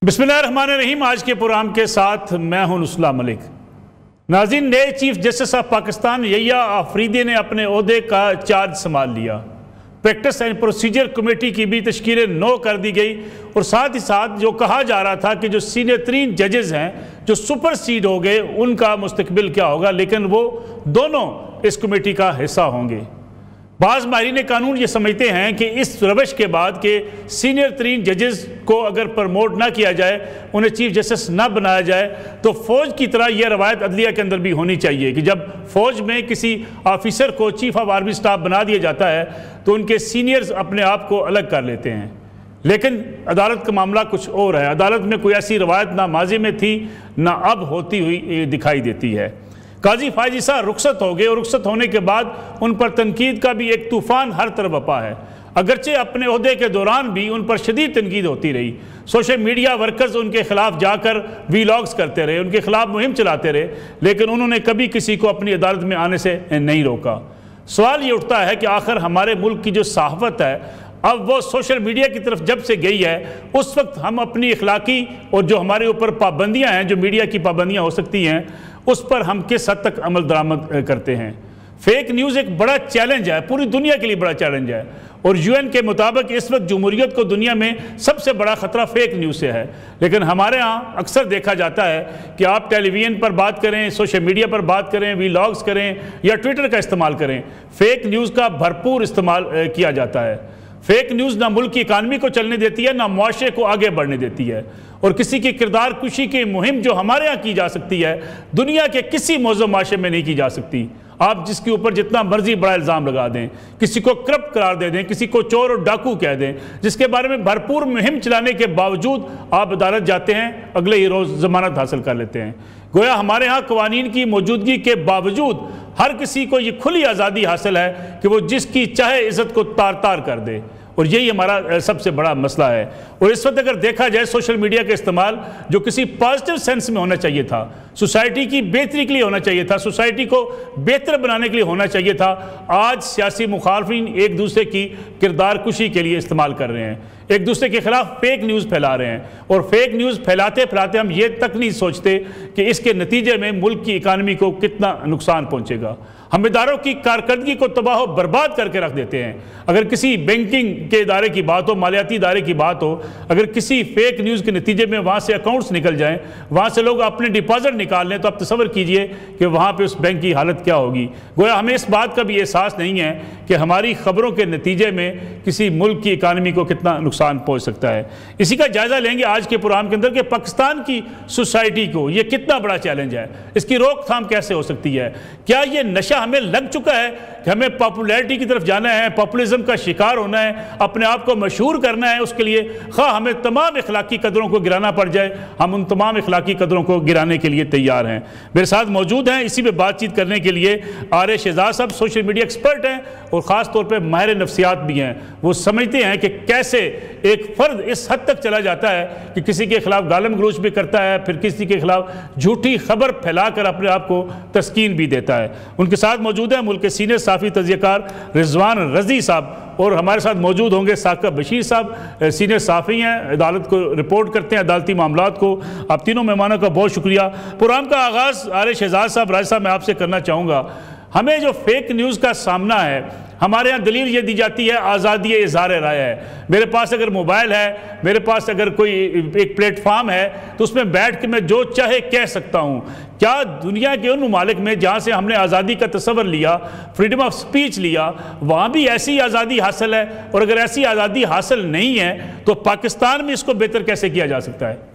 बिस्मिल्लाहिर्रहमानिर्रहीम। आज के प्रोग्राम के साथ मैं हूं नुस्ला मलिक। नाज़रीन, नए chief justice of Pakistan Yahya Afridi ने अपने ओहदे का चार्ज संभाल लिया। प्रैक्टिस एंड प्रोसीजर कमेटी की भी तश्कील नो कर दी गई और साथ ही साथ जो कहा जा रहा था कि जो सीनियर तरीन जजेस हैं जो सुपर सीड हो गए उनका मुस्तकबिल क्या होगा, लेकिन वो दोनों इस कमेटी का हिस्सा होंगे। बाज़ माहिरीन कानून ये समझते हैं कि इस रवश के बाद के सीनियर तरीन जजेस को अगर प्रमोट ना किया जाए, उन्हें चीफ जस्टिस ना बनाया जाए, तो फ़ौज की तरह यह रवायत अदलिया के अंदर भी होनी चाहिए कि जब फ़ौज में किसी ऑफिसर को चीफ ऑफ आर्मी स्टाफ बना दिया जाता है तो उनके सीनियर्स अपने आप को अलग कर लेते हैं। लेकिन अदालत का मामला कुछ और है। अदालत में कोई ऐसी रवायत ना माजी में थी ना अब होती हुई दिखाई देती है। काजी फायज ईसा रुखसत हो गए और रुखसत होने के बाद उन पर तनकीद का भी एक तूफ़ान हर तरफ बपा है। अगरचे अपने ओहदे के दौरान भी उन पर शदीद तनकीद होती रही। सोशल मीडिया वर्कर्स उनके खिलाफ जाकर वीलॉग्स करते रहे, उनके खिलाफ मुहिम चलाते रहे, लेकिन उन्होंने कभी किसी को अपनी अदालत में आने से नहीं रोका। सवाल ये उठता है कि आखिर हमारे मुल्क की जो सहाफ़त है अब वो सोशल मीडिया की तरफ जब से गई है, उस वक्त हम अपनी इखलाकी और जो हमारे ऊपर पाबंदियाँ हैं, जो मीडिया की पाबंदियाँ हो सकती हैं, उस पर हम किस हद तक अमल दरामद करते हैं। फेक न्यूज़ एक बड़ा चैलेंज है, पूरी दुनिया के लिए बड़ा चैलेंज है और यूएन के मुताबिक इस वक्त जमहूरियत को दुनिया में सबसे बड़ा ख़तरा फेक न्यूज़ से है। लेकिन हमारे यहाँ अक्सर देखा जाता है कि आप टेलीविज़न पर बात करें, सोशल मीडिया पर बात करें, वीलॉग्स करें या ट्विटर का इस्तेमाल करें, फेक न्यूज़ का भरपूर इस्तेमाल किया जाता है। फेक न्यूज़ ना मुल्क की इकानमी को चलने देती है, ना मुआशरे को आगे बढ़ने देती है और किसी की किरदार कुशी की मुहिम जो हमारे यहाँ की जा सकती है, दुनिया के किसी मौजूद माशरे में नहीं की जा सकती। आप जिसके ऊपर जितना मर्जी बड़ा इल्ज़ाम लगा दें, किसी को करप्ट करार दे दें, किसी को चोर और डाकू कह दें, जिसके बारे में भरपूर मुहिम चलाने के बावजूद आप अदालत जाते हैं, अगले ही रोज़ ज़मानत हासिल कर लेते हैं। गोया हमारे यहाँ कवानीन की मौजूदगी के बावजूद हर किसी को ये खुली आज़ादी हासिल है कि वो जिसकी चाहे इज़्ज़त को तार तार कर दे और यही हमारा सबसे बड़ा मसला है। और इस वक्त अगर देखा जाए सोशल मीडिया का इस्तेमाल जो किसी पॉजिटिव सेंस में होना चाहिए था, सोसाइटी की बेहतरी के लिए होना चाहिए था, सोसाइटी को बेहतर बनाने के लिए होना चाहिए था, आज सियासी मुखालफिन एक दूसरे की किरदार कुशी के लिए इस्तेमाल कर रहे हैं, एक दूसरे के खिलाफ फेक न्यूज़ फैला रहे हैं और फेक न्यूज़ फैलाते फैलाते हम ये तक नहीं सोचते कि इसके नतीजे में मुल्क की इकानमी को कितना नुकसान पहुँचेगा। हम इदारों की कारकर्दगी को तबाह बर्बाद करके रख देते हैं। अगर किसी बैंकिंग के इदारे की बात हो, मालियाती इदारे की बात हो, अगर किसी फेक न्यूज़ के नतीजे में वहाँ से अकाउंट्स निकल जाएं, वहाँ से लोग अपने डिपॉजिट निकाल लें, तो आप तसव्वुर कीजिए कि वहाँ पे उस बैंक की हालत क्या होगी। गोया हमें इस बात का भी एहसास नहीं है कि हमारी खबरों के नतीजे में किसी मुल्क की इकानमी को कितना नुकसान पहुँच सकता है। इसी का जायज़ा लेंगे आज के प्रोग्राम के अंदर कि पाकिस्तान की सोसाइटी को ये कितना बड़ा चैलेंज है, इसकी रोकथाम कैसे हो सकती है। क्या ये नशा हमें लग चुका है कि हमें पॉपुलैरिटी की तरफ जाना है, पॉपुलिज्म का शिकार होना है, अपने आप को मशहूर करना है, उसके लिए खा हमें तमाम इखलाकी कदरों को गिराना पड़ जाए, हम उन तमाम इखलाकी कदरों को गिराने के लिए तैयार हैं। मेरे साथ मौजूद हैं इसी पे बातचीत करने के लिए आर शहजाद साहब, सोशल मीडिया एक्सपर्ट हैं और ख़ास तौर पर माहिर नफ्सियात भी हैं। वो समझते हैं कि कैसे एक फ़र्द इस हद तक चला जाता है कि किसी के खिलाफ गालम गलोच भी करता है, फिर किसी के खिलाफ झूठी खबर फैलाकर अपने आप को तस्कीन भी देता है। उनके साथ मौजूद है मुल्क के सीनियर साफ़ी तज़कियाकार रिजवान रज़ी साहब और हमारे साथ मौजूद होंगे साकिब बशीर साहब, सीनियर साफ़ी हैं, अदालत को रिपोर्ट करते हैं, अदालती मामलात को। आप तीनों मेहमानों का बहुत शुक्रिया। प्रोग्राम का आगाज़ आर शहजाद साहब, राज साहब, मैं आपसे करना चाहूँगा। हमें जो फेक न्यूज़ का सामना है, हमारे यहाँ दलील ये दी जाती है आज़ादी इज़हार राय है। मेरे पास अगर मोबाइल है, मेरे पास अगर कोई एक प्लेटफार्म है, तो उसमें बैठ के मैं जो चाहे कह सकता हूँ। क्या दुनिया के उन ममालिक में जहाँ से हमने आज़ादी का तस्वर लिया, फ्रीडम ऑफ स्पीच लिया, वहाँ भी ऐसी आज़ादी हासिल है? और अगर ऐसी आज़ादी हासिल नहीं है तो पाकिस्तान में इसको बेहतर कैसे किया जा सकता है?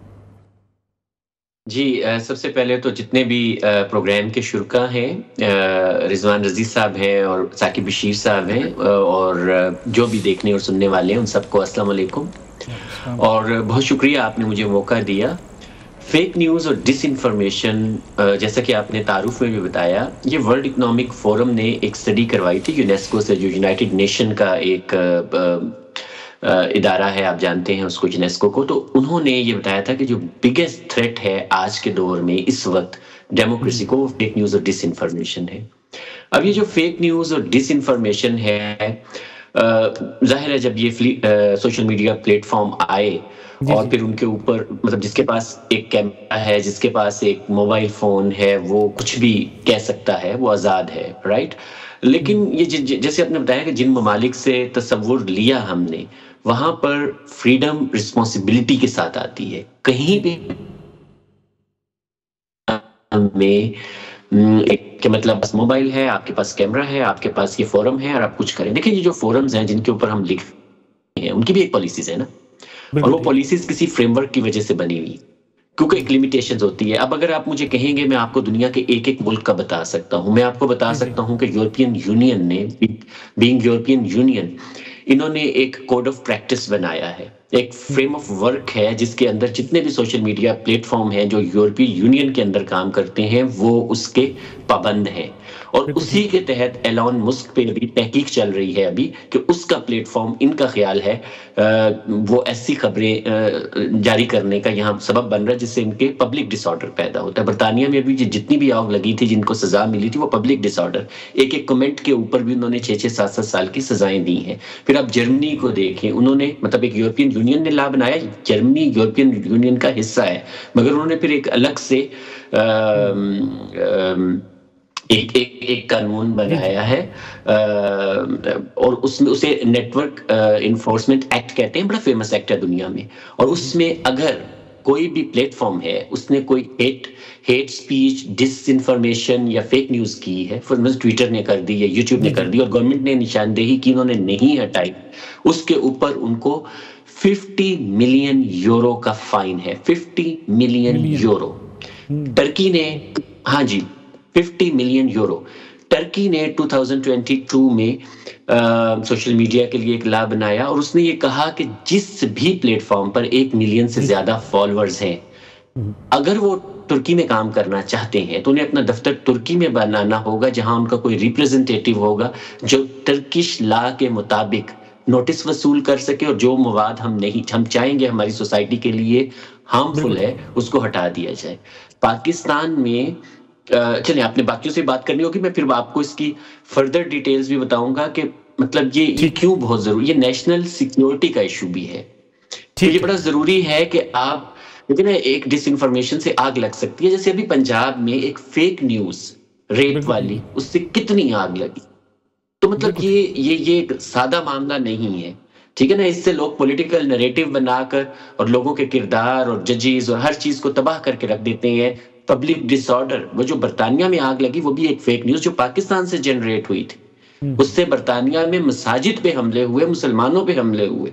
जी, सबसे पहले तो जितने भी प्रोग्राम के शुरका हैं, रिजवान रज़ी साहब हैं और साकिब बशीर साहब हैं और जो भी देखने और सुनने वाले हैं, उन सबको अस्सलाम वालेकुम और बहुत शुक्रिया आपने मुझे मौका दिया। फेक न्यूज़ और डिसइंफॉर्मेशन, जैसा कि आपने तारुफ में भी बताया, ये वर्ल्ड इकोनॉमिक फोरम ने एक स्टडी करवाई थी यूनेस्को से, जो यूनाइटेड नेशन का एक इदारा है, आप जानते हैं उसको, यूनेस्को को। तो उन्होंने ये बताया था कि जो बिगेस्ट थ्रेट है आज के दौर में इस वक्त डेमोक्रेसी को, वो फेक न्यूज़ और डिसइंफॉर्मेशन है। अब ये जो फेक न्यूज़ और डिसइंफॉर्मेशन है, ظاہر ہے جب یہ سوشل میڈیا پلیٹ فارم آئے اور پھر ان کے اوپر مطلب جس کے پاس ایک کیمرہ ہے، جس کے پاس ایک موبائل فون ہے، وہ کچھ بھی کہہ سکتا ہے، وہ آزاد ہے، رائٹ. لیکن یہ جیسے آپ نے بتایا کہ جن ممالک سے تصور لیا ہم نے، وہاں پر فریڈم رسپانسبلٹی کے ساتھ آتی ہے. کہیں بھی میں کہ مطلب بس موبائل ہے، آپ کے پاس کیمرہ ہے، آپ کے پاس یہ فورم ہے اور آپ کچھ کریں. دیکھیں یہ جو فورمز ہیں جن کے اوپر ہم لکھ رہے ہیں، ان کی بھی ایک پالیسیز ہے نا، اور وہ پالیسیز کسی فریم ورک کی وجہ سے بنی ہوئی، کیونکہ ایک لیمیٹیشنز ہوتی ہے. اب اگر آپ مجھے کہیں گے، میں آپ کو دنیا کے ایک ایک ملک کا بتا سکتا ہوں. میں آپ کو بتا سکتا ہوں کہ یورپین یونین نے، بینگ یورپین یونین، انہوں نے ایک کوڈ آف پریکٹس بنایا ہے، ایک فریم آف ورک ہے جس کے اندر جتنے بھی سوشل میڈیا پلیٹ فارم ہیں جو یورپی یونین کے اندر کام کرتے ہیں وہ اس کے پابند ہیں. اور اسی کے تحت ایلان مسک پہ بھی تحقیق چل رہی ہے ابھی کہ اس کا پلیٹ فارم، ان کا خیال ہے وہ ایسی خبریں جاری کرنے کا یہاں سبب بن رہا ہے جس سے ان کے پبلک ڈس آرڈر پیدا ہوتا ہے. برطانیہ میں ابھی جتنی بھی آگ لگی تھی، جن کو سزا ملی تھی، وہ پبلک ڈس آرڈر، ایک ایک کمنٹ کے اوپر بھی انہوں نے 6-6 7-7 سال کی سزائیں دی ہیں. پھر آپ جرمنی کو دیکھیں، انہوں نے مطلب ایک یورپین یونین نے لا بنایا، جرمنی یورپین یونین کا حصہ ہے، مگر انہوں نے پھر ایک الگ سے ایک قانون بنایا ہے اور اس میں اسے نیٹ ورک انفورسمنٹ ایکٹ کہتے ہیں، بڑا فیمس ایکٹ ہے دنیا میں. اور اس میں اگر کوئی بھی پلیٹ فارم ہے، اس نے کوئی ہیٹ سپیچ، ڈس انفارمیشن یا فیک نیوز کی ہے، فور انسٹنس ٹویٹر نے کر دی یا یوٹیوب نے کر دی اور گورنمنٹ نے نشاندہی کی انہوں نے نہیں ہٹائی، اس کے اوپر ان کو 50 ملین یورو کا فائن ہے. 50 ملین یورو. ٹرکی نے، ہاں جی، 50 ملین یورو. ٹرکی نے 2022 میں سوشل میڈیا کے لیے ایک لا بنایا اور اس نے یہ کہا کہ جس بھی پلیٹ فارم پر 1 ملین سے زیادہ فالوورز ہیں، اگر وہ ترکی میں کام کرنا چاہتے ہیں تو انہیں اپنا دفتر ترکی میں بنانا ہوگا، جہاں ان کا کوئی ریپریزنٹیٹیو ہوگا جو ٹرکش لا کے مطابق نوٹس وصول کر سکے اور جو مواد ہم چاہیں گے ہماری سوسائٹی کے لیے ہارمفل ہے اس کو ہٹا دیا جائے. پاکستان میں چلیں آپ نے باقیوں سے بات کرنی ہوگی، میں پھر آپ کو اس کی فردر ڈیٹیلز بھی بتاؤں گا کہ مطلب یہ کیوں بہت ضروری، یہ نیشنل سیکیورٹی کا ایشو بھی ہے. تو یہ بڑا ضروری ہے کہ آپ لیکن ایک ڈس انفارمیشن سے آگ لگ سکتی ہے، جیسے ابھی پنجاب میں ایک فیک نیوز ریپ والی، اس سے کتنی آگ لگی. تو مطلب یہ ایک سادہ معاملہ نہیں ہے، ٹھیک ہے نا. اس سے لوگ پولیٹیکل نریٹو بنا کر اور لوگوں کے کردار اور ججز اور ہر چیز کو تباہ کر کے رکھ دیتے ہیں. پبلک ڈس آرڈر، وہ جو برطانیہ میں آگ لگی وہ بھی ایک فیک نیوز جو پاکستان سے جنریٹ ہوئی تھی، اس سے برطانیہ میں مساجد پہ حملے ہوئے، مسلمانوں پہ حملے ہوئے.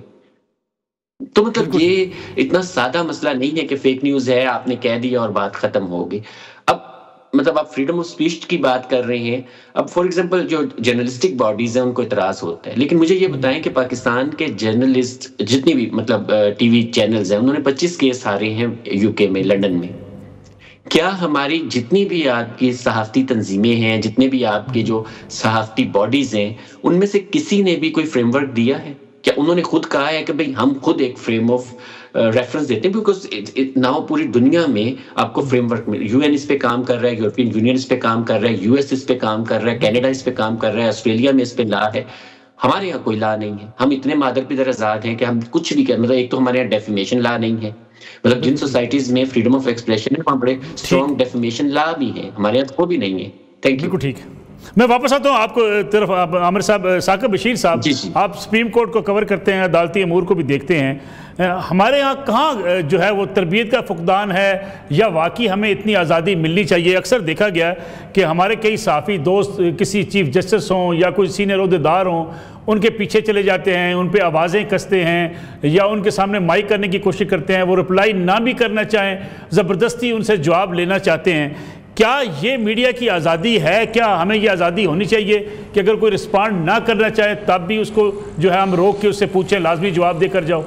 تو مطلب یہ اتنا سادہ مسئلہ نہیں ہے کہ فیک نیوز ہے آپ نے کہہ دیا اور بات ختم ہوگی. اب مطلب آپ فریڈم آف اسپیچ کی بات کر رہے ہیں. اب فار ایگزامپل جو جرنلسٹک باڈیز ہیں ان کو اعتراض ہوتا ہے، لیکن مجھے یہ بتائیں کہ پاکستان کے جرنلسٹ جتنی بھی مطلب ٹی وی چینلز ہیں، انہوں نے 25 کیس ہارے ہیں یو کے میں، لنڈن میں. کیا ہماری جتنی بھی آپ کی صحافتی تنظیمیں ہیں، جتنے بھی آپ کے جو صحافتی باڈیز ہیں، ان میں سے کسی نے بھی کوئی فریم ورک دیا ہے؟ کیا انہوں نے خود کہا ہے کہ بھئی ہم خود ایک فریم آف ریفرنس دیتے ہیں؟ بیکاز ناؤ پوری دنیا میں آپ کو فریم ورک میں یو این اس پہ کام کر رہا ہے، یورپین یونین اس پہ کام کر رہا ہے، یو ایس اس پہ کام کر رہا ہے، کینیڈا اس پہ کام کر رہا ہے، آسٹریلیا میں اس پہ لا ہے. ہمارے یہاں کوئی لا نہیں ہے. ہم اتنے مادر پدر آزاد ہیں کہ ہم کچھ بھی مطلب ایک تو ہمارے یہاں ڈیفیمیشن لا نہیں ہے، مطلب جن سوسائٹیز میں فریڈم آف ایکسپریشن ہے وہاں بڑے اسٹرانگ ڈیفیمیشن لا بھی ہے، ہمارے یہاں وہ بھی نہیں ہے. Thank you. بالکل ٹھیک. میں واپس آتا ہوں آپ کو طرف. عامر صاحب، ثاقب بشیر صاحب، آپ سپریم کورٹ کو کور کرتے ہیں، عدالتی امور کو بھی دیکھتے ہیں. ہمارے ہاں کہاں جو ہے وہ تربیت کا فقدان ہے یا واقعی ہمیں اتنی آزادی ملنی چاہیے؟ اکثر دیکھا گیا کہ ہمارے کئی صحافی دوست کسی چیف جسٹس ہوں یا کوئی سینئر عہدیدار ہوں، ان کے پیچھے چلے جاتے ہیں، ان پہ آوازیں کستے ہیں یا ان کے سامنے مائک کرنے کی کوشش کرتے ہیں. وہ رپلائی نہ بھی کرنا چاہیں، زبردستی ان سے جواب لینا چاہتے ہیں. کیا یہ میڈیا کی آزادی ہے؟ کیا ہمیں یہ آزادی ہونی چاہیے کہ اگر کوئی رسپانڈ نہ کرنا چاہے تب بھی اس کو جو ہے ہم روک کے اس سے پوچھیں، لازمی جواب دے کر جاؤ؟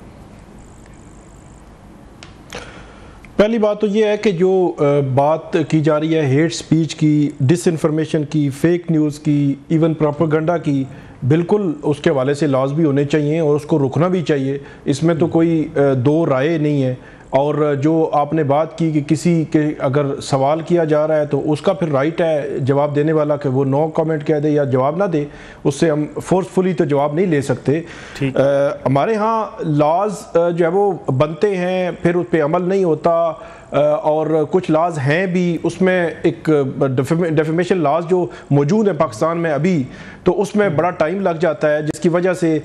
پہلی بات تو یہ ہے کہ جو بات کی جا رہی ہے ہیٹ سپیچ کی، ڈس انفارمیشن کی، فیک نیوز کی، ایون پروپیگنڈا کی، بالکل اس کے حوالے سے لاز بھی ہونے چاہیے اور اس کو رکنا بھی چاہیے. اس میں تو کوئی دو رائے نہیں ہے. اور جو آپ نے بات کی کہ کسی کے اگر سوال کیا جا رہا ہے تو اس کا پھر رائٹ ہے جواب دینے والا کہ وہ نو کامنٹ کہہ دے یا جواب نہ دے، اس سے ہم فورسفلی تو جواب نہیں لے سکتے۔ ہمارے ہاں لاز جو ہے وہ بنتے ہیں، پھر اس پہ عمل نہیں ہوتا، اور کچھ لاز ہیں بھی، اس میں ایک ڈیفیمیشن لاز جو موجود ہیں پاکستان میں ابھی، تو اس میں بڑا ٹائم لگ جاتا ہے، جس کی وجہ سے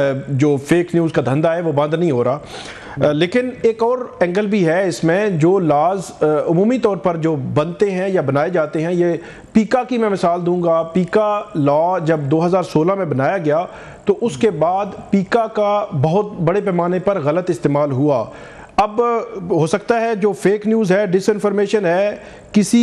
جو فیک نیوز کا دھندا ہے وہ بند نہیں ہو رہا۔ لیکن ایک اور اینگل بھی ہے اس میں، جو لاز عمومی طور پر جو بنتے ہیں یا بنائے جاتے ہیں، یہ پیکا کی میں مثال دوں گا۔ پیکا لا جب 2016 میں بنایا گیا تو اس کے بعد پیکا کا بہت بڑے پیمانے پر غلط استعمال ہوا۔ اب ہو سکتا ہے جو فیک نیوز ہے، ڈس انفارمیشن ہے، کسی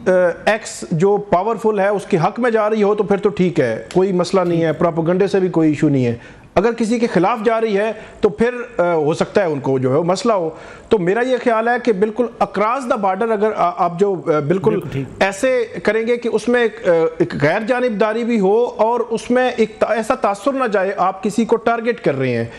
ایکس جو پاورفل ہے اس کے حق میں جا رہی ہو تو پھر تو ٹھیک ہے، کوئی مسئلہ نہیں ہے، پروپیگنڈے سے بھی کوئی ایشو نہیں ہے۔ اگر کسی کے خلاف جا رہی ہے تو پھر ہو سکتا ہے ان کو جو ہے مسئلہ ہو۔ تو میرا یہ خیال ہے کہ بالکل اکراس دا بارڈر اگر آپ جو بالکل ایسے کریں گے کہ اس میں ایک غیر جانبداری بھی ہو اور اس میں ایک ایسا تاثر نہ جائے آپ کسی کو ٹارگٹ کر رہے ہیں۔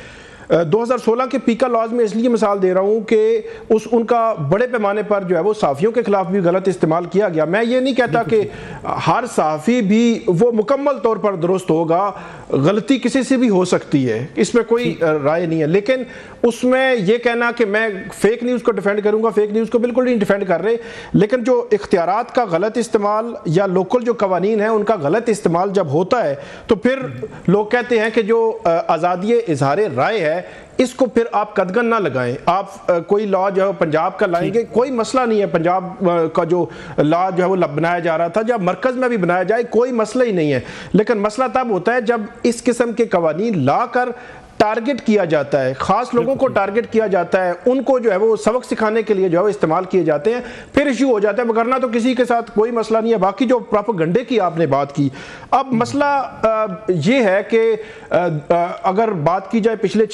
2016 کے پیکا لاز میں اس لیے مثال دے رہا ہوں کہ ان کا بڑے پیمانے پر جو ہے وہ صحافیوں کے خلاف بھی غلط استعمال کیا گیا۔ میں یہ نہیں کہتا کہ ہر صحافی بھی وہ مکمل طور پر درست ہوگا، غلطی کسی سے بھی ہو سکتی ہے، اس میں کوئی رائے نہیں ہے، لیکن اس میں یہ کہنا کہ میں فیک نیوز کو ڈیفینڈ کروں گا، فیک نیوز کو بالکل نہیں ڈیفینڈ کر رہے، لیکن جو اختیارات کا غلط استعمال یا لوکل جو قوانین ہیں ان کا غلط استعمال جب ہوتا ہے تو پھر لوگ کہتے ہیں کہ جو آزادی اظہار رائے ہے اس کو پھر آپ قدغن نہ لگائیں۔ آپ کوئی لا جو ہے پنجاب کا لائیں گے، کوئی مسئلہ نہیں ہے، پنجاب کا جو لا جو ہے وہ بنایا جا رہا تھا جب مرکز میں بھی بنایا جائے کوئی مسئلہ ہی نہیں ہے، لیکن مسئلہ تب ہوتا ہے جب اس قسم کے قوانین لا کر ٹارگٹ کیا جاتا ہے، خاص لوگوں کو ٹارگٹ کیا جاتا ہے، ان کو جو ہے وہ سبق سکھانے کے لیے جو ہے وہ استعمال کیے جاتے ہیں، پھر ایشو ہو جاتا ہے، وگرنہ تو کسی کے ساتھ کوئی مسئلہ نہیں ہے۔ باقی جو پروپیگنڈے کی آپ نے بات کی، اب مسئلہ یہ ہے کہ اگر بات کی جائے پچھلے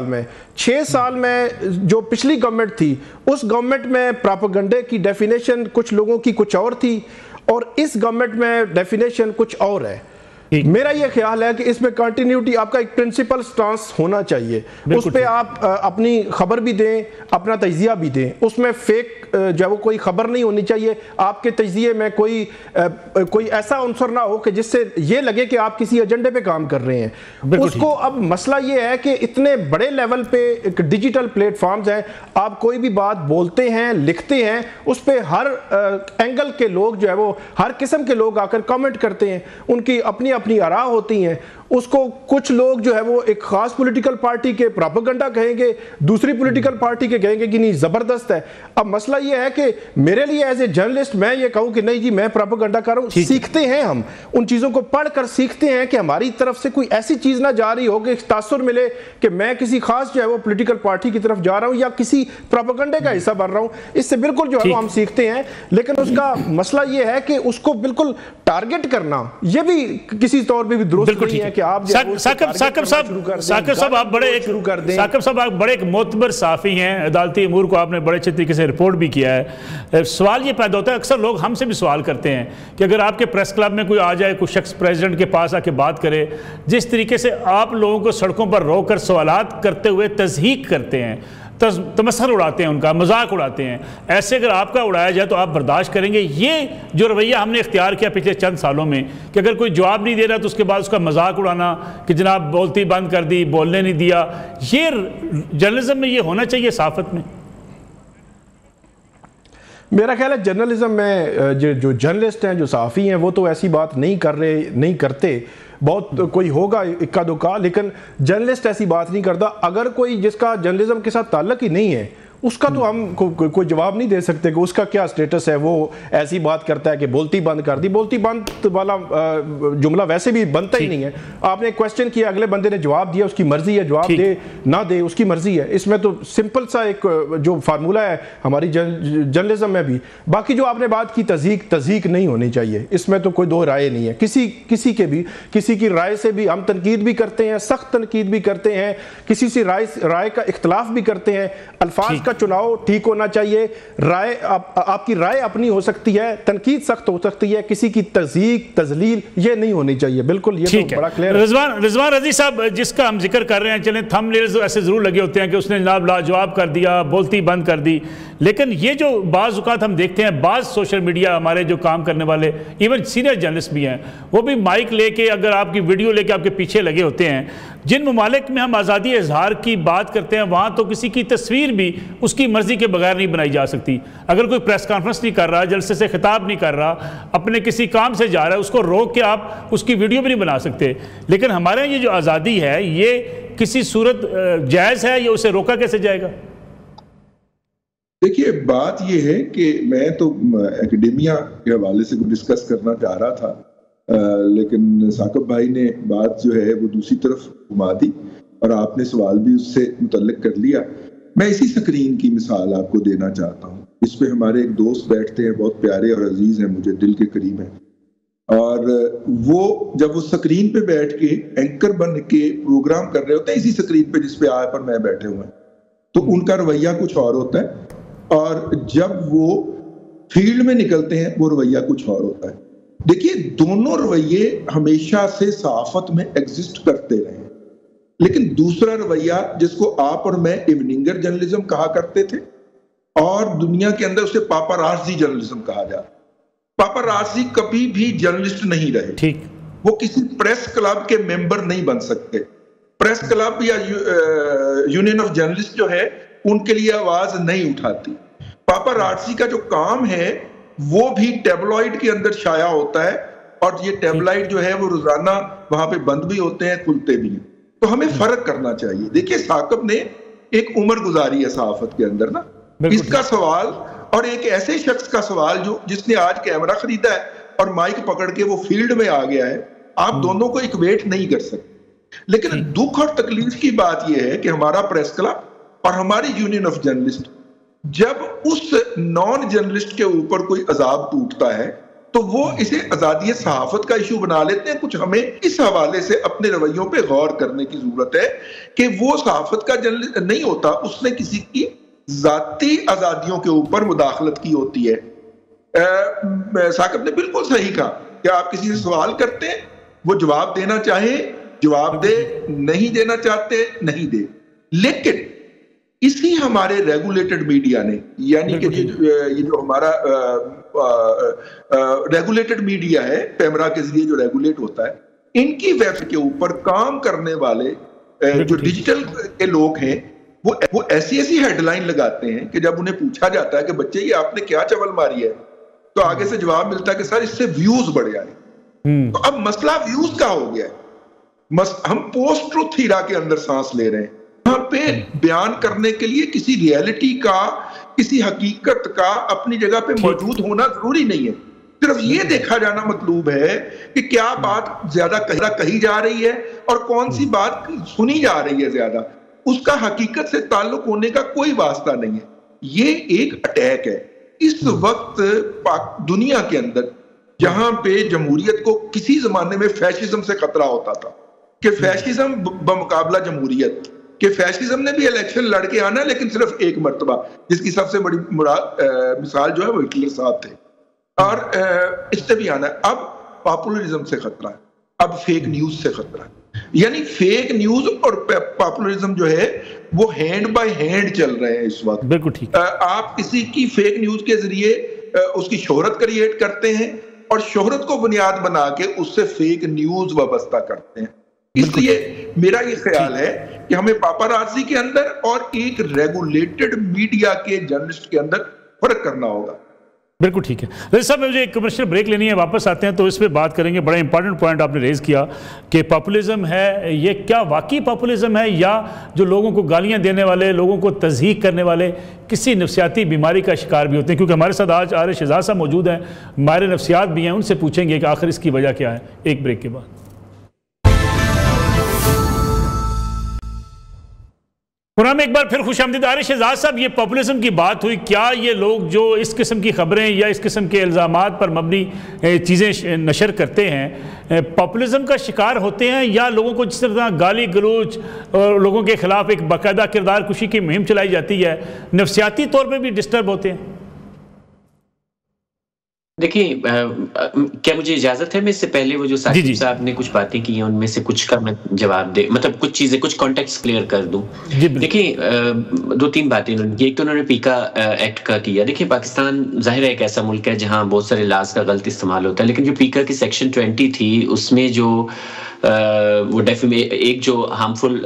6 سال میں جو پچھلی گورنمنٹ تھی اس گورنمنٹ میں پروپیگنڈے کی ڈیفینیشن کچھ لوگوں کی کچھ اور تھی اور اس گورنمنٹ میں ڈیفینیشن کچھ اور ہے۔ میرا یہ خیال ہے کہ اس میں کنٹینیوٹی آپ کا ایک پرنسپل سٹانس ہونا چاہیے، اس پہ آپ اپنی خبر بھی دیں، اپنا تجزیہ بھی دیں، اس میں فیک جو ہے وہ کوئی خبر نہیں ہونی چاہیے، آپ کے تجزیے میں کوئی ایسا عنصر نہ ہو کہ جس سے یہ لگے کہ آپ کسی ایجنڈے پہ کام کر رہے ہیں اس کو۔ اب مسئلہ یہ ہے کہ اتنے بڑے لیول پہ ڈیجیٹل پلیٹ فارمز ہیں، آپ کوئی بھی بات بولتے ہیں لکھتے ہیں اس پہ ہر اینگل کے لوگ جو ہے وہ ہر قسم کے لوگ آ کر کامنٹ کرتے ہیں، ان کی اپنی آراء ہوتی ہیں، اس کو کچھ لوگ جو ہے وہ ایک خاص پولیٹیکل پارٹی کے پروپیگنڈا کہیں گے، دوسری پولیٹیکل پارٹی کے کہیں گے کہ نہیں زبردست ہے۔ اب مسئلہ یہ ہے کہ میرے لیے ایز اے جرنلسٹ میں یہ کہوں کہ نہیں جی میں پروپیگنڈا کر رہا ہوں، سیکھتے ہیں ہم ان چیزوں کو پڑھ کر، سیکھتے ہیں کہ ہماری طرف سے کوئی ایسی چیز نہ جا رہی ہو کہ تاثر ملے کہ میں کسی خاص جو ہے وہ پولیٹیکل پارٹی کی طرف جا رہا ہوں یا کسی پروپیگنڈے کا حصہ بن رہا ہوں، اس سے بالکل جو ہے وہ ہم سیکھتے ہیں، لیکن اس کا مسئلہ یہ ہے کہ اس کو بالکل ٹارگٹ کرنا یہ بھی کسی طور پہ بھی درست نہیں ہے کہ آپ ثاقب صاحب آپ بڑے ایک معتبر صحافی ہیں، عدالتی امور کو آپ نے بڑے اچھے طریقے سے رپورٹ بھی کیا ہے۔ سوال یہ پیدا ہوتا ہے، اکثر لوگ ہم سے بھی سوال کرتے ہیں کہ اگر آپ کے پریس کلب میں کوئی آ جائے، کوئی شخص پریزیڈنٹ کے پاس آ کے بات کرے، جس طریقے سے آپ لوگوں کو سڑکوں پر رو کر سوالات کرتے ہوئے تضحیق کرتے ہیں، تمسخر اڑاتے ہیں، ان کا مذاق اڑاتے ہیں، ایسے اگر آپ کا اڑایا جائے تو آپ برداشت کریں گے؟ یہ جو رویہ ہم نے اختیار کیا پچھلے چند سالوں میں کہ اگر کوئی جواب نہیں دے رہا تو اس کے بعد اس کا مذاق اڑانا کہ جناب بولتی بند کر دی، بولنے نہیں دیا، یہ جرنلزم میں یہ ہونا چاہیے صحافت میں؟ میرا خیال ہے جرنلزم میں جو جرنلسٹ ہیں، جو صحافی ہیں، وہ تو ایسی بات نہیں کرتے، بہت کوئی ہوگا اکا دکا، لیکن جرنلسٹ ایسی بات نہیں کرتا۔ اگر کوئی جس کا جرنلزم کے ساتھ تعلق ہی نہیں ہے اس کا تو ہم کوئی جواب نہیں دے سکتے کہ اس کا کیا سٹیٹس ہے، وہ ایسی بات کرتا ہے کہ بولتی بند کر دی۔ بولتی بند والا جملہ ویسے بھی بنتا ہی نہیں ہے، آپ نے کویسچن کیا، اگلے بندے نے جواب دیا، اس کی مرضی ہے، جواب دے نہ دے اس کی مرضی ہے، اس میں تو سمپل سا ایک جو فارمولہ ہے ہماری جرنلزم میں بھی۔ باقی جو آپ نے بات کی تضحیق نہیں ہونی چاہیے، اس میں تو کوئی دو رائے نہیں ہے، کسی کی رائے سے بھی ہم تنقید بھی کرتے ہیں، سخت تنقید بھی کرتے ہیں، کسی سے رائے کا اختلاف بھی کرتے ہیں، الفاظ کا چناؤ ٹھیک ہونا چاہیے، رائے آپ کی رائے اپنی ہو سکتی ہے، تنقید سخت ہو سکتی ہے، کسی کی تذییق تذلیل یہ نہیں ہونی چاہیے. بالکل یہ تو بڑا کلیئر ہے. رضوان رضی صاحب جس کا ہم ذکر کر رہے ہیں، چلیں تھم نیلز ایسے ضرور لگے ہوتے ہیں کہ اس نے جناب لاجواب کر دیا، بولتی بند کر دی، لیکن یہ جو بعض اوقات ہم دیکھتے ہیں بعض سوشل میڈیا ہمارے جو کام کرنے والے ایون سینئر جرنلسٹ بھی ہیں، وہ بھی مائک لے کے اگر آپ کی ویڈیو لے کے آپ کے پیچھے لگے ہوتے ہیں. جن ممالک میں ہم آزادی اظہار کی بات کرتے ہیں وہاں تو کسی کی تصویر بھی اس کی مرضی کے بغیر نہیں بنائی جا سکتی. اگر کوئی پریس کانفرنس نہیں کر رہا، جلسے سے خطاب نہیں کر رہا، اپنے کسی کام سے جا رہا ہے، اس کو روک کے آپ اس کی ویڈیو بھی نہیں بنا سکتے. لیکن ہمارے یہ جو آزادی ہے یہ کسی صورت جائز ہے یا اسے روکا کیسے جائے گا؟ دیکھیے بات یہ ہے کہ میں تو اکیڈیمیا کے حوالے سے ڈسکس کرنا چاہ رہا تھا، لیکن ثاقب بھائی نے بات جو ہے وہ دوسری طرف گھما دی اور آپ نے سوال بھی اس سے متعلق کر لیا. میں اسی سکرین کی مثال آپ کو دینا چاہتا ہوں. اس پہ ہمارے ایک دوست بیٹھتے ہیں، بہت پیارے اور عزیز ہیں، مجھے دل کے قریب ہیں، اور وہ جب وہ سکرین پہ بیٹھ کے اینکر بن کے پروگرام کر رہے ہوتے ہیں اسی سکرین پہ جس پہ آپ اور میں بیٹھے ہوئے ہیں، تو ان کا رویہ کچھ اور ہوتا ہے، اور جب وہ فیلڈ میں نکلتے ہیں وہ رویہ کچھ اور ہوتا ہے. دیکھیے دونوں رویے ہمیشہ سے صحافت میں ایگزسٹ کرتے رہے، لیکن دوسرا رویہ جس کو آپ اور میں ایوننگر جرنلزم کہا کرتے تھے، اور دنیا کے اندر اسے پاپارازی جرنلزم کہا جاتا. پاپارازی کبھی بھی جرنلسٹ نہیں رہے. ٹھیک، وہ کسی پریس کلب کے ممبر نہیں بن سکتے. پریس کلب یا یونین آف جرنلسٹ جو ہے ان کے لیے آواز نہیں اٹھاتی. پاپارازی کا جو کام ہے وہ بھی ٹیبلوئڈ کے اندر شائع ہوتا ہے، اور یہ ٹیبلوئڈ جو ہے وہ روزانہ وہاں پہ بند بھی ہوتے ہیں، کھلتے بھی ہیں. تو ہمیں فرق کرنا چاہیے. دیکھیے ثاقب نے ایک عمر گزاری ہے صحافت کے اندر نا، اس کا سوال اور ایک ایسے شخص کا سوال جس نے آج کیمرہ خریدا ہے اور مائک پکڑ کے وہ فیلڈ میں آ گیا ہے، آپ دونوں کو اکویٹ نہیں کر سکتے. لیکن دکھ اور تکلیف کی بات یہ ہے کہ ہمارا پریس کلب اور ہماری یونین آف جرنلسٹ جب اس نان جرنلسٹ کے اوپر کوئی عذاب ٹوٹتا ہے تو وہ اسے آزادی صحافت کا ایشو بنا لیتے ہیں. کچھ ہمیں اس حوالے سے اپنے رویوں پہ غور کرنے کی ضرورت ہے کہ وہ صحافت کا جرنلسٹ نہیں ہوتا، اس نے کسی کی ذاتی آزادیوں کے اوپر مداخلت کی ہوتی ہے. ثاقب نے بالکل صحیح کہا کہ آپ کسی سے سوال کرتے ہیں، وہ جواب دینا چاہے جواب دے، نہیں دینا چاہتے نہیں دے. لیکن اسی ہمارے ریگولیٹڈ میڈیا نے، یعنی کہ یہ جو ہمارا ریگولیٹڈ میڈیا ہے، پیمرا کے ذریعے جو ریگولیٹ ہوتا ہے، ان کی ویب کے اوپر کام کرنے والے جو ڈیجیٹل کے لوگ ہیں وہ ایسی ہیڈ لائن لگاتے ہیں کہ جب انہیں پوچھا جاتا ہے کہ بچے یہ آپ نے کیا چول ماری ہے، تو آگے سے جواب ملتا ہے کہ سر اس سے ویوز بڑھ جائے. تو اب مسئلہ ویوز کا ہو گیا ہے. ہم پوسٹ ٹروتھ ایرا کے اندر سانس لے رہے ہیں. یہاں پہ بیان کرنے کے لیے کسی ریئلٹی کا، کسی حقیقت کا اپنی جگہ پہ موجود ہونا ضروری نہیں ہے. صرف یہ دیکھا جانا مطلوب ہے کہ کیا بات زیادہ کہی جا رہی ہے اور کون سی بات سنی جا رہی ہے زیادہ. اس کا حقیقت سے تعلق ہونے کا کوئی واسطہ نہیں ہے. یہ ایک اٹیک ہے اس وقت دنیا کے اندر، جہاں پہ جمہوریت کو کسی زمانے میں فیشزم سے خطرہ ہوتا تھا کہ فیشزم بمقابلہ جمہوریت، کہ فیشزم نے بھی الیکشن لڑ کے آنا لیکن صرف ایک مرتبہ، جس کی سب سے بڑی مثال جو ہے وہ ہٹلر صاحب تھے، اور اس سے بھی آنا ہے. اب پاپولرزم سے خطرہ ہے، اب فیک نیوز سے خطرہ ہے. یعنی فیک نیوز اور پاپولرزم جو ہے وہ ہینڈ بائی ہینڈ چل رہے ہیں اس وقت. بالکل ٹھیک. آپ کسی کی فیک نیوز کے ذریعے اس کی شہرت کریٹ کرتے ہیں اور شہرت کو بنیاد بنا کے اس سے فیک نیوز وابستہ کرتے ہیں. اس لیے میرا یہ خیال ہے کہ ہمیں پاپارازی کے اندر اور ایک ریگولیٹڈ میڈیا کے جرنلسٹ کے اندر فرق کرنا ہوگا. بالکل ٹھیک ہے. رضی صاحب مجھے ایک کمرشل بریک لینی ہے، واپس آتے ہیں تو اس پہ بات کریں گے. بڑا امپورٹنٹ پوائنٹ آپ نے ریز کیا کہ پاپولزم ہے، یہ کیا واقعی پاپولزم ہے یا جو لوگوں کو گالیاں دینے والے، لوگوں کو تضحیق کرنے والے کسی نفسیاتی بیماری کا شکار بھی ہوتے ہیں؟ کیونکہ ہمارے ساتھ آج عارف شہزاد صاحب موجود ہیں، ماہر نفسیات بھی ہیں، ان سے پوچھیں گے کہ آخر اس کی وجہ کیا ہے. ایک بریک کے بعد پروگرام میں ایک بار پھر خوش آمدید۔ عارف شہزاد صاحب، یہ پاپولزم کی بات ہوئی، کیا یہ لوگ جو اس قسم کی خبریں یا اس قسم کے الزامات پر مبنی چیزیں نشر کرتے ہیں پاپولزم کا شکار ہوتے ہیں، یا لوگوں کو جس طرح گالی گلوچ اور لوگوں کے خلاف ایک باقاعدہ کردار کشی کی مہم چلائی جاتی ہے، نفسیاتی طور پہ بھی ڈسٹرب ہوتے ہیں؟ دیکھیں، کیا مجھے اجازت ہے میں اس سے پہلے وہ جو ثاقب صاحب نے کچھ باتیں کی ہیں ان میں سے کچھ کا میں جواب دے، مطلب کچھ چیزیں، کچھ کانٹیکسٹ کلیئر کر دوں؟ دیکھیں، دو تین باتیں انہوں نے کی۔ ایک تو انہوں نے پیکا ایکٹ کا کیا۔ دیکھیں، پاکستان ظاہر ہے ایک ایسا ملک ہے جہاں بہت سارے لاز کا غلط استعمال ہوتا ہے، لیکن جو پیکا کی سیکشن 20 تھی اس میں جو وہ ایک جو ہارمفل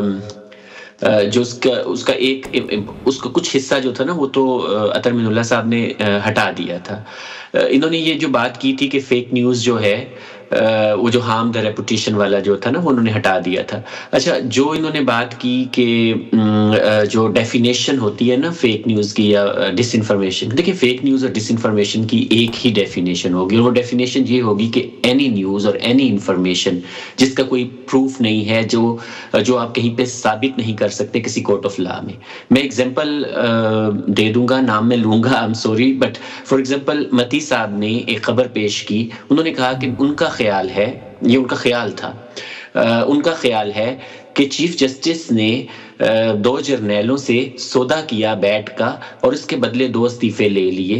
جو اس کا کچھ حصہ جو تھا نا، وہ تو عطر من اللہ صاحب نے ہٹا دیا تھا۔ انہوں نے یہ جو بات کی تھی کہ فیک نیوز جو ہے وہ جو ہارم دا ریپوٹیشن والا جو تھا نا، وہ انہوں نے ہٹا دیا تھا۔ اچھا، جو انہوں نے بات کی کہ جو ڈیفینیشن ہوتی ہے نا فیک نیوز کی یا ڈس انفارمیشن، دیکھیں فیک نیوز اور ڈس انفارمیشن کی ایک ہی ڈیفینیشن ہوگی، اور وہ ڈیفینیشن یہ ہوگی کہ اینی نیوز اور اینی انفارمیشن جس کا کوئی پروف نہیں ہے، جو آپ کہیں پہ ثابت نہیں کر سکتے کسی کورٹ آف لا میں۔ میں ایگزامپل دے دوں گا، نام میں لوں گا، I am sorry, but for example متی صاحب نے ایک خبر پیش کی۔ انہوں نے کہا کہ ان کا خیال ہے، یہ ان کا خیال تھا، ان کا خیال ہے کہ چیف جسٹس نے 2 جرنیلوں سے سودا کیا بیٹ کا، اور اس کے بدلے 2 استعفے لے لیے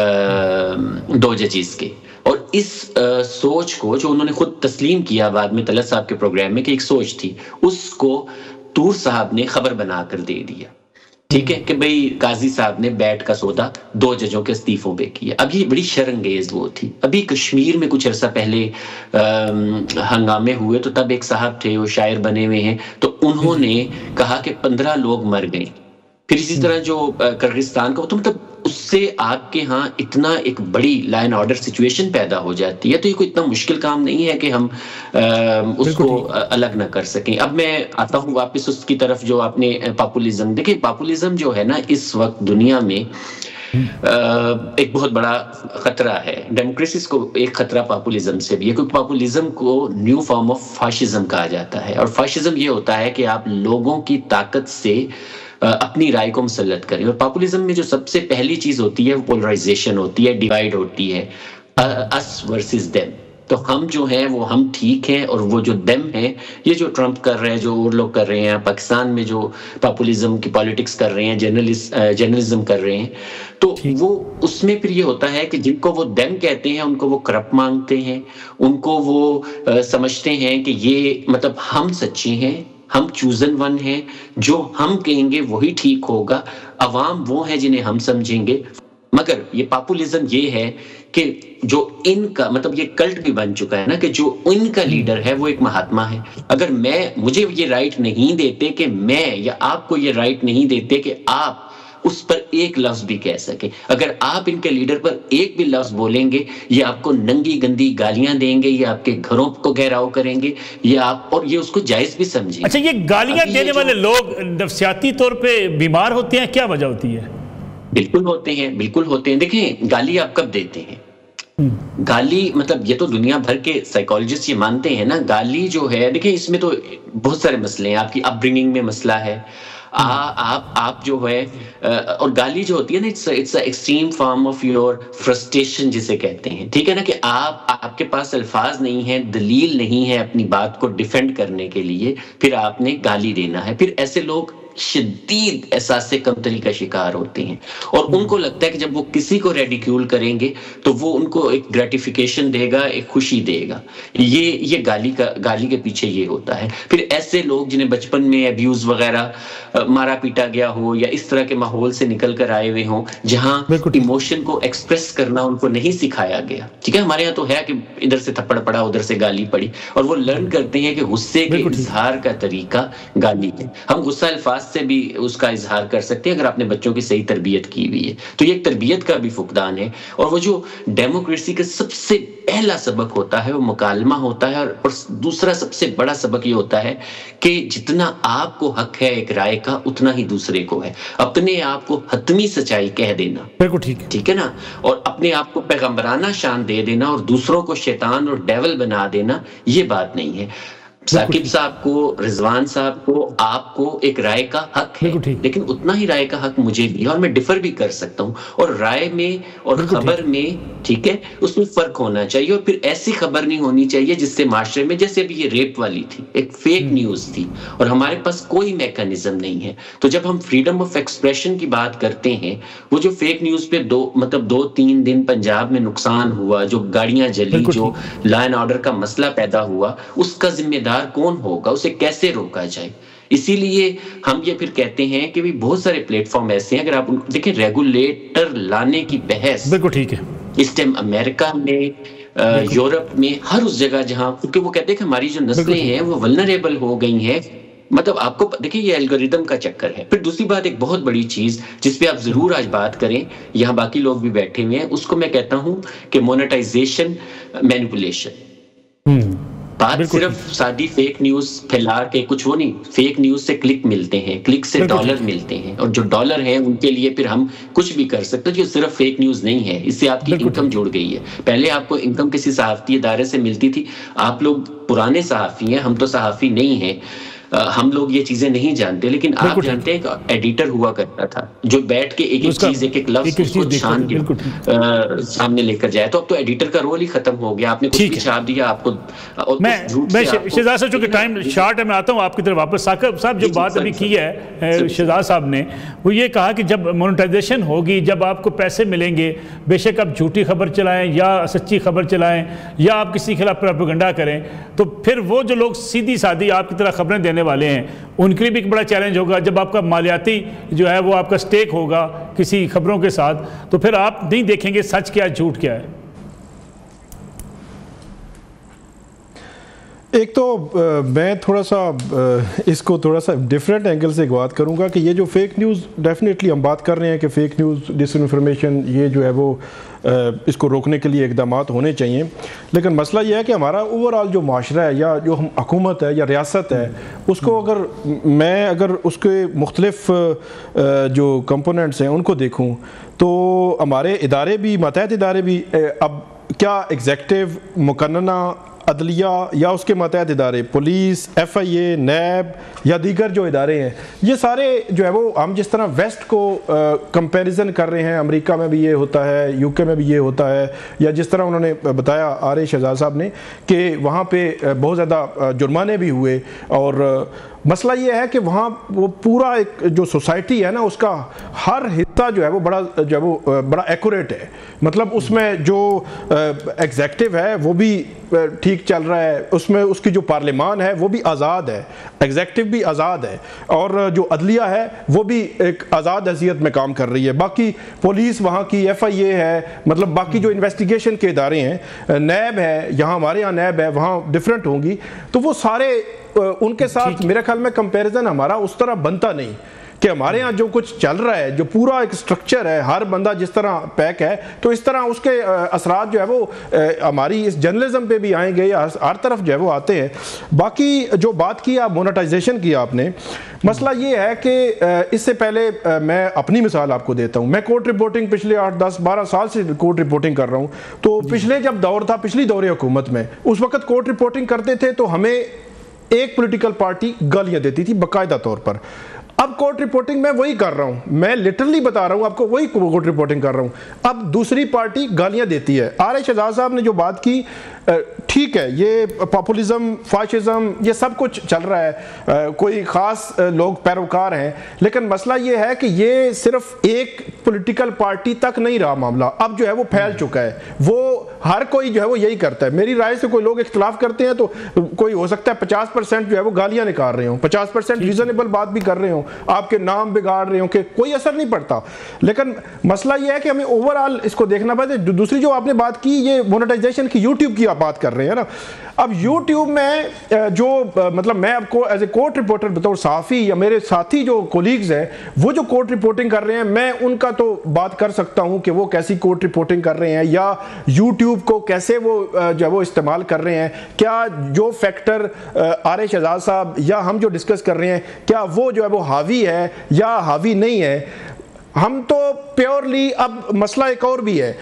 2 ججز کے۔ اور اس سوچ کو جو انہوں نے خود تسلیم کیا بعد میں طلعت صاحب کے پروگرام میں کہ ایک سوچ تھی، اس کو طور صاحب نے خبر بنا کر دے دیا، ٹھیک ہے، کہ بھئی قاضی صاحب نے بیٹ کا سودا 2 ججوں کے استعفوں پہ کیا۔ اب یہ بڑی شرمگیز وہ تھی۔ ابھی کشمیر میں کچھ عرصہ پہلے ہنگامے ہوئے تو تب ایک صاحب تھے، وہ شاعر بنے ہوئے ہیں، تو انہوں نے کہا کہ 15 لوگ مر گئے۔ پھر اسی طرح جو کرغزستان کا، تو مطلب اس سے آپ کے ہاں اتنا ایک بڑی لا اینڈ آرڈر سچویشن پیدا ہو جاتی ہے، تو یہ کوئی اتنا مشکل کام نہیں ہے کہ ہم اس کو الگ نہ کر سکیں۔ اب میں آتا ہوں واپس اس کی طرف جو آپ نے پاپولزم، دیکھیں پاپولزم جو ہے نا اس وقت دنیا میں ایک بہت بڑا خطرہ ہے۔ ڈیموکریسیز کو ایک خطرہ پاپولزم سے بھی ہے، کیونکہ پاپولزم کو نیو فارم آف فاشزم کہا جاتا ہے، اور فاشزم یہ ہوتا ہے کہ آپ لوگوں کی طاقت سے اپنی رائے کو مسلط کریں۔ اور پاپولزم میں جو سب سے پہلی چیز ہوتی ہے وہ پولرائزیشن ہوتی ہے، ڈیوائیڈ ہوتی ہے، اس ورسز دیم۔ تو ہم جو ہیں وہ ہم ٹھیک ہیں، اور وہ جو دم ہیں، یہ جو ٹرمپ کر رہے ہیں، جو اور لوگ کر رہے ہیں، پاکستان میں جو پاپولزم کی پالیٹکس کر رہے ہیں، جرنلزم کر رہے ہیں، تو وہ اس میں پھر یہ ہوتا ہے کہ جن کو وہ دم کہتے ہیں ان کو وہ کرپٹ مانگتے ہیں، ان کو وہ سمجھتے ہیں کہ یہ مطلب ہم سچے ہیں، ہم چوزن ون ہیں، جو ہم کہیں گے وہی ٹھیک ہوگا، عوام وہ ہیں جنہیں ہم سمجھیں گے۔ مگر یہ پاپولزم یہ ہے کہ جو ان کا مطلب یہ کلٹ بھی بن چکا ہے نا، کہ جو ان کا لیڈر ہے وہ ایک مہاتما ہے۔ اگر مجھے یہ رائٹ نہیں دیتے کہ میں، یا آپ کو یہ رائٹ نہیں دیتے کہ آپ اس پر ایک لفظ بھی کہہ سکے، اگر آپ ان کے لیڈر پر ایک بھی لفظ بولیں گے، یہ آپ کو ننگی گندی گالیاں دیں گے، یہ آپ کے گھروں کو گھیراؤ کریں گے، یہ آپ، اور یہ اس کو جائز بھی سمجھیں۔ اچھا، یہ گالیاں دینے والے لوگ نفسیاتی طور پہ بیمار ہوتے ہیں، کیا وجہ ہوتی ہے؟ بالکل ہوتے ہیں، بالکل ہوتے ہیں۔ دیکھیں، گالی آپ کب دیتے ہیں؟ گالی مطلب یہ تو دنیا بھر کے سائیکالوجسٹ یہ مانتے ہیں نا، گالی جو ہے، دیکھیں اس میں تو بہت سارے مسئلے ہیں، آپ کی اپ برنگنگ میں مسئلہ ہے، آپ جو ہے، اور گالی جو ہوتی ہے نا، it's a extreme form of your frustration جسے کہتے ہیں، ٹھیک ہے نا، کہ آپ کے پاس الفاظ نہیں ہیں، دلیل نہیں ہے اپنی بات کو ڈیفینڈ کرنے کے لیے، پھر آپ نے گالی دینا ہے۔ پھر ایسے لوگ شدید احساس کمتری کا شکار ہوتے ہیں، اور ان کو لگتا ہے کہ جب وہ کسی کو ریڈیکیول کریں گے تو وہ ان کو ایک گریٹیفیکیشن دے گا، ایک خوشی دے گا۔ یہ گالی کے پیچھے یہ ہوتا ہے۔ پھر ایسے لوگ جنہیں بچپن میں ابیوز وغیرہ، مارا پیٹا گیا ہو، یا اس طرح کے ماحول سے نکل کر آئے ہوئے ہوں جہاں ایموشن کو ایکسپریس کرنا ان کو نہیں سکھایا گیا، ٹھیک ہے، ہمارے یہاں تو ہے کہ ادھر سے تھپڑ پڑا، ادھر سے گالی پڑی، اور وہ لرن کرتے ہیں کہ غصے کے اظہار کا طریقہ گالی ہے۔ ہم غصہ الفاظ سے بھی اس کا اظہار کر سکتے ہیں اگر آپ نے بچوں کی صحیح تربیت کی ہوئی ہے، تو یہ ایک تربیت کا بھی فقدان ہے۔ اور وہ جو ڈیموکریسی کا سب سے پہلا سبق ہوتا ہے وہ مکالمہ ہوتا ہے، اور دوسرا سب سے بڑا سبق یہ ہوتا ہے کہ جتنا آپ کو حق ہے ایک رائے کا، اتنا ہی دوسرے کو ہے۔ اپنے آپ کو حتمی سچائی کہہ دینا، بالکل ٹھیک ہے نا، اور اپنے آپ کو پیغمبرانہ شان دے دینا اور دوسروں کو شیطان اور ڈیول بنا دینا، یہ بات نہیں ہے۔ ثاقب صاحب کو، رضوان صاحب کو، آپ کو ایک رائے کا حق ہے، لیکن اتنا ہی رائے کا حق مجھے بھی ہے، اور میں ڈیفر بھی کر سکتا ہوں، اور رائے میں اور خبر میں ٹھیک ہے اس میں فرق ہونا چاہیے، اور پھر ایسی خبر نہیں ہونی چاہیے جس سے معاشرے میں، جیسے ابھی یہ ریپ والی تھی، ایک فیک نیوز تھی، اور ہمارے پاس کوئی میکانزم نہیں ہے. تو جب ہم فریڈم آف ایکسپریشن کی بات کرتے ہیں، وہ جو فیک نیوز پہ 2-3 دن پنجاب میں نقصان ہوا، جو گاڑیاں جلی، جو لا اینڈ آرڈر کا مسئلہ پیدا ہوا، اس کا ذمہ دار کون ہوگا، اسے کیسے روکا جائے؟ اسی لیے ہم یہ پھر کہتے ہیں کہ بھی بہت سارے پلیٹ فارم ایسے ہیں، اگر آپ دیکھیں ریگولیٹر لانے کی بحث بالکل ٹھیک ہے اس ٹائم امریکہ میں، یورپ میں، ہر اس جگہ جہاں، کیونکہ وہ کہتے ہیں کہ ہماری جو نسلیں ہیں وہ ولنریبل ہو گئی ہیں. مطلب آپ کو دیکھیں یہ الگوریدم کا چکر ہے. پھر دوسری بات، ایک بہت بڑی چیز جس پہ آپ ضرور آج بات کریں، یہاں باقی لوگ بھی بیٹھے ہوئے ہیں، اس کو میں کہتا ہوں کہ مونیٹائزیشن مینیپولیشن. بات صرف سادی فیک نیوز پھیلا کے کچھ وہ نہیں، فیک نیوز سے کلک ملتے ہیں، کلک سے ڈالر ملتے ہیں، اور جو ڈالر ہیں ان کے لیے پھر ہم کچھ بھی کر سکتے ہیں. جو صرف فیک نیوز نہیں ہے، اس سے آپ کی انکم جڑ گئی ہے. پہلے آپ کو انکم کسی صحافتی ادارے سے ملتی تھی. آپ لوگ پرانے صحافی ہیں، ہم تو صحافی نہیں ہیں، ہم لوگ یہ چیزیں نہیں جانتے، لیکن آپ جانتے ہیں کہ ایڈیٹر ہوا کرتا تھا جو بیٹھ کے ایک ایک چیز، ایک ایک لفظ اس کو چھان کے سامنے لے کر جائے. تو اب تو ایڈیٹر کا رول ہی ختم ہو گیا. آپ نے کچھ بھی چھاپ دیا، آپ کو. میں شہزاد صاحب، چونکہ ٹائم شارٹ ہے، میں آتا ہوں آپ کی طرف واپس. ثاقب صاحب جو بات ابھی کی ہے شہزاد صاحب نے، وہ یہ کہا کہ جب مونیٹائزیشن ہوگی، جب آپ کو پیسے ملیں گے، بے شک آپ جھوٹی خبر چلائیں یا سچی خبر چلائیں یا آپ کسی خلاف پروپیگنڈا کریں، تو پھر وہ جو لوگ سیدھی سادھی آپ کی طرح خبریں دینے والے ہیں، ان کے لیے بھی ایک بڑا چیلنج ہوگا. جب آپ کا مالیاتی جو ہے وہ آپ کا سٹیک ہوگا کسی خبروں کے ساتھ، تو پھر آپ نہیں دیکھیں گے سچ کیا جھوٹ کیا ہے. ایک تو میں تھوڑا سا اس کو تھوڑا سا ڈیفرنٹ اینگل سے بات کروں گا کہ یہ جو فیک نیوز، ڈیفینیٹلی ہم بات کر رہے ہیں کہ فیک نیوز، ڈس انفارمیشن، یہ جو ہے وہ اس کو روکنے کے لیے اقدامات ہونے چاہیے. لیکن مسئلہ یہ ہے کہ ہمارا اوور آل جو معاشرہ ہے، یا جو ہم حکومت ہے یا ریاست ہے، اس کو اگر اس کے مختلف جو کمپوننٹس ہیں ان کو دیکھوں، تو ہمارے ادارے بھی، ماتحت ادارے بھی، اب کیا ایگزیکٹو، مقننہ، عدلیہ یا اس کے ماتحت ادارے، police, F I A, NAB یا دیگر جو ادارے ہیں، یہ سارے جو ہے وہ ہم جس طرح ویسٹ کو کمپیریزن کر رہے ہیں، امریکہ میں بھی یہ ہوتا ہے، یو کے میں بھی یہ ہوتا ہے، یا جس طرح انہوں نے بتایا آر شہزاد صاحب نے کہ وہاں پہ بہت زیادہ جرمانے بھی ہوئے. اور مسئلہ یہ ہے کہ وہاں وہ پورا ایک جو سوسائٹی ہے نا، اس کا ہر حصہ جو ہے وہ بڑا ایکوریٹ ہے. مطلب اس میں جو ایگزیکٹو ہے وہ بھی ٹھیک چل رہا ہے، اس میں اس کی جو پارلیمان ہے وہ بھی آزاد ہے، ایگزیکٹو بھی آزاد ہے، اور جو عدلیہ ہے وہ بھی ایک آزاد حیثیت میں کام کر رہی ہے. باقی پولیس وہاں کی، ایف آئی اے ہے، مطلب باقی جو انویسٹیگیشن کے ادارے ہیں، نیب ہے، یہاں ہمارے یہاں نیب ہے، وہاں ڈیفرنٹ ہوں گی. تو وہ سارے ان کے ساتھ میرے خیال میں کمپیریزن ہمارا اس طرح بنتا نہیں کہ ہمارے ہاں جو کچھ چل رہا ہے، جو پورا ایک سٹرکچر ہے، ہر بندہ جس طرح پیک ہے، تو اس طرح اس کے اثرات جو ہے وہ ہماری اس جرنلزم پہ بھی آئیں گے، ہر طرف جو ہے وہ آتے ہیں. باقی جو بات کی آپ مونیٹائزیشن کی آپ نے، مسئلہ یہ ہے کہ اس سے پہلے میں اپنی مثال آپ کو دیتا ہوں. میں کورٹ رپورٹنگ پچھلے 8, 10, 12 سال سے کورٹ رپورٹنگ کر رہا ہوں. تو پچھلے جب دور تھا، پچھلی دور حکومت میں، اس وقت کورٹ رپورٹنگ کرتے تھے تو ہمیں ایک پولیٹیکل پارٹی گالیاں دیتی تھی باقاعدہ طور پر. اب کورٹ رپورٹنگ میں وہی کر رہا ہوں، میں لٹرلی بتا رہا ہوں آپ کو، وہی کورٹ رپورٹنگ کر رہا ہوں. اب دوسری پارٹی گالیاں دیتی ہے. آر شہزاد صاحب نے جو بات کی، ٹھیک ہے، یہ پاپولزم، فاشزم، یہ سب کچھ چل رہا ہے، کوئی خاص لوگ پیروکار ہیں، لیکن مسئلہ یہ ہے کہ یہ صرف ایک پولیٹیکل پارٹی تک نہیں رہا معاملہ، اب جو ہے وہ پھیل چکا ہے. وہ ہر کوئی جو ہے وہ یہی کرتا ہے. میری رائے سے کوئی لوگ اختلاف کرتے ہیں تو کوئی ہو سکتا ہے 50% جو ہے وہ گالیاں نکال رہے ہوں، 50% ریزنیبل بات بھی کر رہے ہوں، آپ کے نام بگاڑ رہے ہوں، کہ کوئی اثر نہیں پڑتا. لیکن مسئلہ یہ ہے کہ ہمیں اوور آل اس کو دیکھنا پڑتا ہے. دوسری جو آپ نے بات کی، یہ مونیٹائزیشن کی، یوٹیوب کی آپ بات کر رہے ہیں نا. اب یوٹیوب میں جو مطلب میں آپ کو ایز اے کورٹ رپورٹر بطور صحافی، یا میرے ساتھی جو کولیگز ہیں وہ جو کورٹ رپورٹنگ کر رہے ہیں، میں ان کا تو بات کر سکتا ہوں کہ وہ کیسی کورٹ رپورٹنگ کر رہے ہیں، یا یوٹیوب کو کیسے وہ جو ہے وہ استعمال کر رہے ہیں. کیا جو فیکٹر آر شہزاد صاحب یا ہم جو ڈسکس کر رہے ہیں، کیا وہ جو ہے وہ حاوی ہے یا حاوی نہیں ہے. ہم تو پیورلی، اب مسئلہ ایک اور بھی ہے،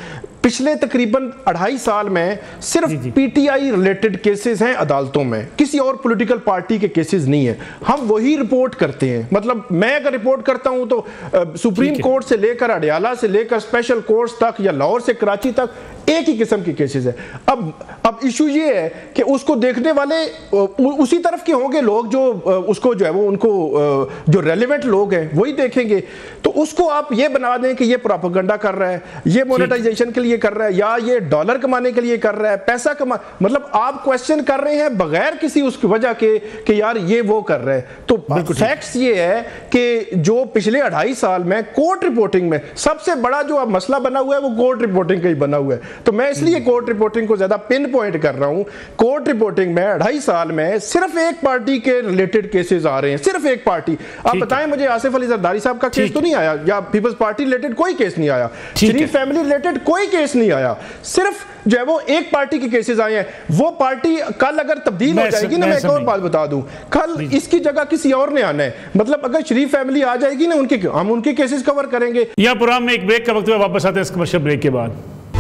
پچھلے تقریباً 2.5 سال میں صرف P T I related cases ہیں عدالتوں میں, کسی اور پولیٹیکل پارٹی کے کیسز نہیں ہیں. ہم وہی رپورٹ کرتے ہیں. مطلب میں اگر رپورٹ کرتا ہوں تو سپریم کورٹ سے لے کر اڈیالہ سے لے کر اسپیشل کورٹس تک یا لاہور سے کراچی تک ایک ہی قسم کے کیسز ہیں. اب ایشو یہ ہے کہ اس کو دیکھنے والے اسی طرف کے ہوں گے لوگ جو اس کو جو ہے وہ ان کو جو ریلیونٹ لوگ ہیں وہی دیکھیں گے. تو اس کو آپ یہ بنا دیں کہ یہ پروپیگنڈا کر رہا ہے, یہ مونیٹائزیشن کے لیے کر رہا ہے, یا یہ ڈالر کمانے کے لیے کر رہا ہے, پیسہ مطلب آپ کویسچن کر رہے ہیں بغیر کسی اس کی وجہ کے کہ یار یہ وہ کر رہا ہے. تو فیکٹس یہ ہے کہ جو پچھلے 2.5 سال میں کورٹ رپورٹنگ میں سب سے بڑا جو اب مسئلہ بنا ہوا ہے وہ کورٹ رپورٹنگ کا ہی بنا ہوا ہے. تو میں اس لیے کورٹ رپورٹنگ کو زیادہ پن پوائنٹ کر رہا ہوں. کورٹ رپورٹنگ میں 2.5 سال میں صرف ایک پارٹی کے ریلیٹڈ کیسز آ رہے ہیں, صرف ایک پارٹی. آپ بتائیں مجھے آصف علی زرداری صاحب کا کیس تو نہیں آیا, یا پیپلز پارٹی ریلیٹڈ کوئی کیس نہیں آیا, شریف فیملی ریلیٹڈ کوئی کیس نہیں آیا, صرف جو ہے وہ ایک پارٹی کے کیسز آئے ہیں. وہ پارٹی کل اگر تبدیل ہو جائے گی نا, میں ایک اور بات بتا دوں, کل اس کی جگہ کسی اور نے آنا ہے. مطلب اگر شریف فیملی آ جائے گی نا, ہم ان کے کیسز کور کریں گے. یہاں پروگرام میں ایک بریک کا وقت ہے, واپس آتے ہیں اس کمرشل بریک کے بعد.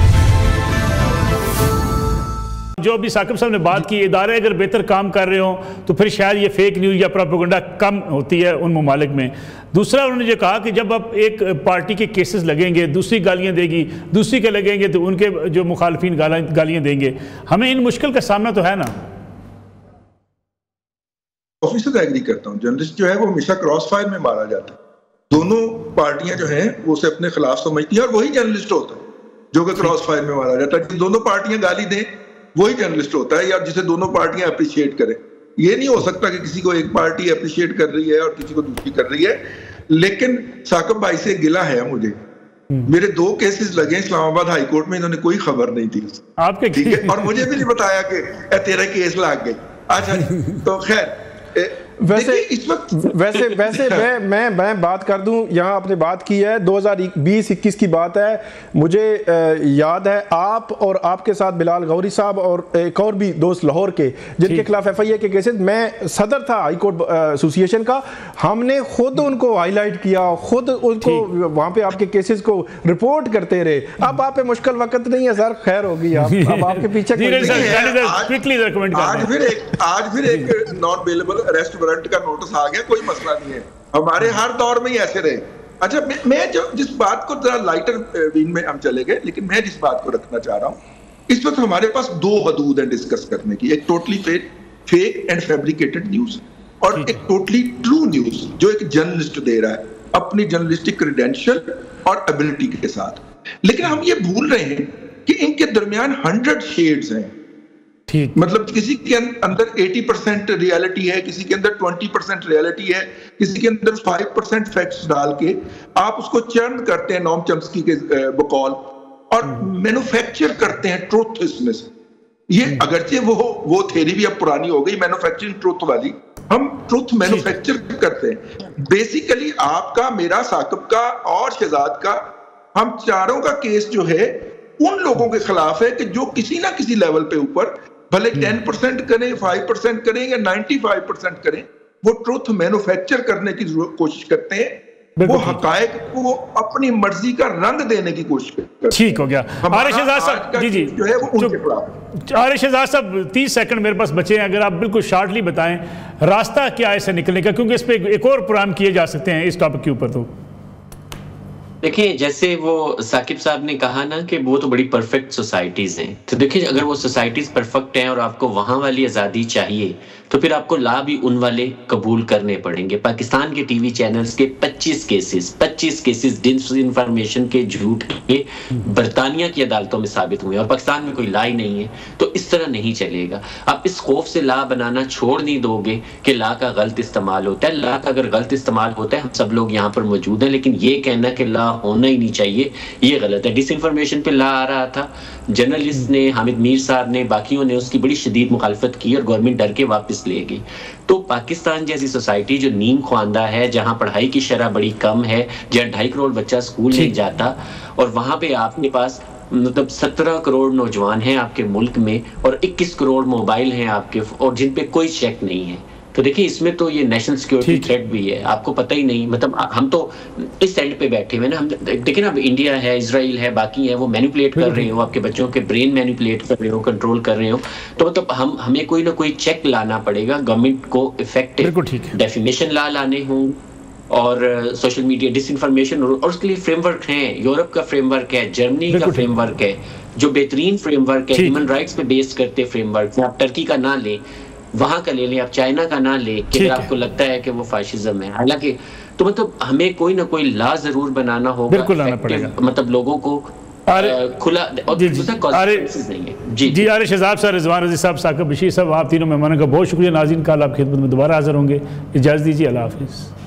جو ابھی ثاقب صاحب نے بات کی, ادارے اگر بہتر کام کر رہے ہوں تو پھر شاید یہ فیک نیوز یا پروپیگنڈا کم ہوتی ہے ان ممالک میں. دوسرا انہوں نے جو کہا کہ جب آپ ایک پارٹی کے کیسز لگیں گے, دوسری گالیاں دے گی, دوسری کے لگیں گے تو ان کے جو مخالفین گالیاں دیں گے. ہمیں ان مشکل کا سامنا تو ہے نا. آفیسر ایگری کرتا ہوں, جرنلسٹ جو ہے وہ ہمیشہ کراس فائر میں مارا جاتا ہے. دونوں پارٹیاں جو ہیں وہ اسے اپنے خلاف سمجھتی ہیں, اور وہی جرنلسٹ ہوتا ہے جو کہ کراس فائر میں مارا جاتا ہے. دونوں پارٹیاں گالی دیں وہی جرنلسٹ ہوتا ہے, یا جسے دونوں پارٹیاں اپریشیٹ کریں. یہ نہیں ہو سکتا کہ کسی کو ایک پارٹی اپریشیٹ کر رہی ہے اور کسی کو دوسری کر رہی ہے. لیکن ثاقب بھائی سے گلہ ہے مجھے, میرے 2 کیسز لگے اسلام آباد ہائی کورٹ میں, انہوں نے کوئی خبر نہیں دی آپ کے, ٹھیک ہے, اور مجھے بھی نہیں بتایا کہ تیرا کیس لگ گئی. اچھا تو خیر ویسے میں بات کر دوں, یہاں آپ نے بات کی ہے 2020-21 کی بات ہے. مجھے یاد ہے آپ اور آپ کے ساتھ بلال غوری صاحب اور ایک اور بھی دوست لاہور کے جن کے خلاف ایف آئی اے کے کیسز, میں صدر تھا ہائی کورٹ ایسوسیشن کا, ہم نے خود ان کو ہائی لائٹ کیا, خود ان کو وہاں پہ آپ کے کیسز کو رپورٹ کرتے رہے. اب آپ پہ مشکل وقت نہیں ہے سر, خیر ہوگی, اب آپ کے پیچھے آج پھر ایک نان بیلیبل اریسٹ وارنٹ کا نوٹس آ گیا, کوئی مسئلہ نہیں ہے, ہمارے ہر دور میں ہی ایسے رہے. اچھا میں جس بات کو ذرا لائٹر وین میں ہم چلے گئے, لیکن میں جس بات کو رکھنا چاہ رہا ہوں, اس وقت ہمارے پاس 2 حدود ہیں ڈسکس کرنے کی. ایک totally fake and fabricated news, اور ایک ٹوٹلی ٹرو نیوز جو ایک جرنلسٹ دے رہا ہے اپنی جرنلسٹک کریڈینشل اور ایبلٹی کے ساتھ. لیکن ہم یہ بھول رہے ہیں کہ ان کے درمیان 100 شیڈز ہیں. مطلب کسی کے اندر 80% ریالٹی ہے, کسی کے اندر 20% ریالٹی ہے, کسی کے اندر 5% فیکٹس ڈال کے آپ اس کو چرن کرتے ہیں نوم چمسکی کے بقول, اور مینوفیکچر کرتے ہیں ٹروتھ اس میں سے. یہ اگرچہ وہ تھیری بھی اب پرانی ہو گئی, مینوفیکچرنگ ٹروتھ والی, ہم ٹروتھ مینوفیکچر کرتے ہیں. بیسیکلی آپ کا, میرا, ثاقب کا اور شہزاد کا, ہم چاروں کا کیس جو ہے ان لوگوں کے خلاف ہے کہ جو کسی نہ کسی لیول پہ اوپر بھلے 10% کریں, 5% کریں یا 95% کریں, وہ ٹروتھ مینوفیکچر کرنے کی کوشش کرتے ہیں, وہ حقائق کو اپنی مرضی کا رنگ دینے کی کوشش کرتے ہیں. ٹھیک ہو گیا. عارف شہزاد صاحب, جی جو ہے وہ ان کے خلاف. عارف شہزاد صاحب 30 سیکنڈ میرے پاس بچے ہیں, اگر آپ بالکل شارٹلی بتائیں راستہ کیا ہے اسے نکلنے کا, کیونکہ اس پہ ایک اور پروگرام کیے جا سکتے ہیں اس ٹاپک کے اوپر. تو دیکھیں, جیسے وہ ثاقب صاحب نے کہا نا کہ وہ تو بڑی پرفیکٹ سوسائٹیز ہیں, تو دیکھیں اگر وہ سوسائٹیز پرفیکٹ ہیں اور آپ کو وہاں والی آزادی چاہیے تو پھر آپ کو لا بھی ان والے قبول کرنے پڑیں گے. پاکستان کے ٹی وی چینلز کے 25 کیسز ڈس انفارمیشن کے, جھوٹ کے, برطانیہ کی عدالتوں میں ثابت ہوئے, اور پاکستان میں کوئی لا ہی نہیں ہے. تو اس طرح نہیں چلے گا. آپ اس خوف سے لا بنانا چھوڑ نہیں دو گے کہ لا کا غلط استعمال ہوتا ہے. لا کا اگر غلط استعمال ہوتا ہے, ہم سب لوگ یہاں پر موجود ہیں, لیکن یہ کہنا کہ لا ہونا ہی نہیں چاہیے, یہ غلط ہے. ڈس انفارمیشن پہ لا آ رہا تھا, جرنلسٹ نے, حامد میر صاحب نے, باقیوں نے اس کی بڑی شدید مخالفت کی, اور گورنمنٹ ڈر کے واپس لے گئی. تو پاکستان جیسی سوسائٹی جو نیم خواندہ ہے, جہاں پڑھائی کی شرح بڑی کم ہے, جہاں 2.5 کروڑ بچہ اسکول نہیں جاتا, اور وہاں پہ آپ کے پاس مطلب 17 کروڑ نوجوان ہیں آپ کے ملک میں, اور 21 کروڑ موبائل ہیں آپ کے, اور جن پہ کوئی چیک نہیں ہے. تو دیکھیں اس میں تو یہ نیشنل سیکیورٹی تھریٹ بھی ہے، آپ کو پتہ ہی نہیں، مطلب ہم تو اس اینڈ پہ بیٹھے ہوئے نا، ہم دیکھیں نا انڈیا ہے، اسرائیل ہے، باقی ہیں، وہ مینیپولیٹ کر رہے ہو، آپ کے بچوں کے برین مینیپولیٹ کر رہے ہو، کنٹرول کر رہے ہو، تو مطلب ہمیں کوئی نہ کوئی چیک لانا پڑے گا، گورنمنٹ کو افیکٹو ڈیفیمیشن لا لانے ہوں، اور سوشل میڈیا ڈس انفارمیشن، اور اس کے لیے فریم ورک ہیں، یورپ کا فریم ورک ہے، جرمنی کا فریم ورک ہے، جو بہترین فریم ورک ہے، ہیومن رائٹس پہ بیس کرتے فریم ورک، آپ ٹرکی کا نہ لیں، وہاں کا لے لیں، آپ چائنا کا نہ لیں کہ اگر آپ کو لگتا ہے کہ وہ فاشزم ہے، حالانکہ تو مطلب ہمیں کوئی نہ کوئی لا ضرور بنانا ہوگا، مطلب لوگوں کو کھلا نہیں ہے۔ جی عارف شہزاد صاحب، رضوان رضی صاحب، ثاقب بشیر صاحب، آپ تینوں مہمانوں کا بہت شکریہ۔ ناظرین کل آپ کی خدمت میں دوبارہ حاضر ہوں گے، اجازت دیجیے، اللہ حافظ۔